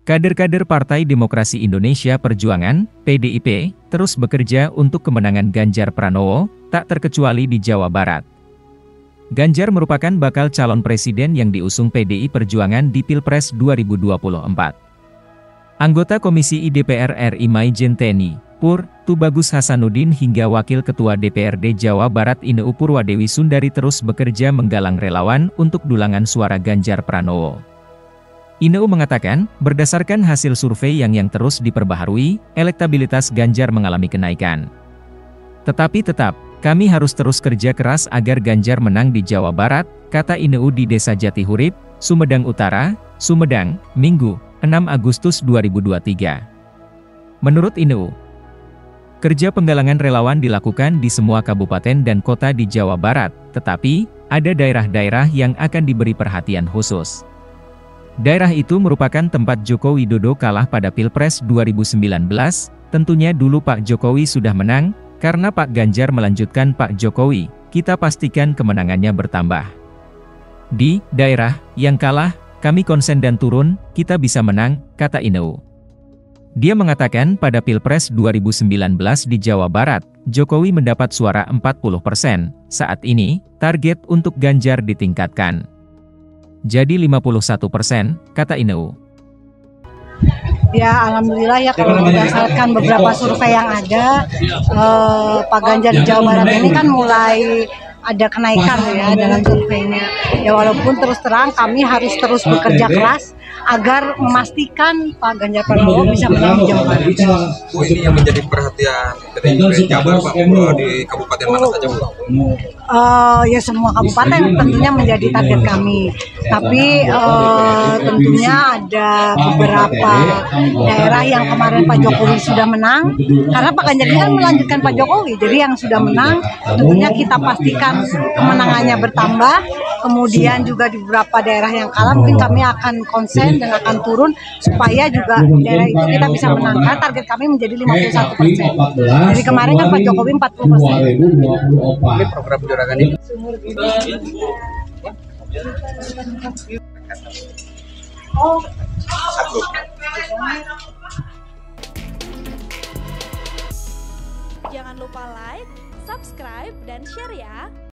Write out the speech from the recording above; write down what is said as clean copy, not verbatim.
Kader-kader Partai Demokrasi Indonesia Perjuangan, PDIP, terus bekerja untuk kemenangan Ganjar Pranowo, tak terkecuali di Jawa Barat. Ganjar merupakan bakal calon presiden yang diusung PDI Perjuangan di Pilpres 2024. Anggota Komisi I DPR RI Maijen Teni, Pur, Tubagus Hasanuddin hingga Wakil Ketua DPRD Jawa Barat Ineu Purwadewi Sundari terus bekerja menggalang relawan untuk dulangan suara Ganjar Pranowo. Ineu mengatakan, berdasarkan hasil survei yang terus diperbaharui, elektabilitas Ganjar mengalami kenaikan. Tetapi kami harus terus kerja keras agar Ganjar menang di Jawa Barat, kata Ineu di Desa Jatihurip, Sumedang Utara, Sumedang, Minggu, 6 Agustus 2023. Menurut Ineu, kerja penggalangan relawan dilakukan di semua kabupaten dan kota di Jawa Barat, tetapi, ada daerah-daerah yang akan diberi perhatian khusus. Daerah itu merupakan tempat Joko Widodo kalah pada Pilpres 2019, tentunya dulu Pak Jokowi sudah menang, karena Pak Ganjar melanjutkan Pak Jokowi, kita pastikan kemenangannya bertambah. Di daerah yang kalah, kami konsen dan turun, kita bisa menang, kata Ineu. Dia mengatakan pada Pilpres 2019 di Jawa Barat, Jokowi mendapat suara 40%, saat ini, target untuk Ganjar ditingkatkan. Jadi 51%, kata Ineu. Ya, alhamdulillah ya kalau berdasarkan beberapa survei yang ada, Pak Ganjar di Jawa Barat ini kan mulai ada kenaikan ya dalam surveinya. Ya walaupun terus terang kami harus terus bekerja keras agar memastikan Pak Ganjar Pranowo bisa menang di Jawa Barat. Bu, ini yang menjadi perhatian dari Jabar Pak, di kabupaten mana saja Bu? Ya semua kabupaten tentunya menjadi target kami. Tapi tentunya ada beberapa daerah yang kemarin Pak Jokowi sudah menang, karena Pak Ganjar ini kan melanjutkan Pak Jokowi. Jadi yang sudah menang tentunya kita pastikan kemenangannya bertambah. Kemudian juga di beberapa daerah yang kalah mungkin kami akan konsen dan akan turun supaya juga daerah itu kita bisa menang. Karena target kami menjadi 51%. Jadi kemarin kan Pak Jokowi 40%. Ini program juragan ini. Jangan lupa like, subscribe, dan share ya.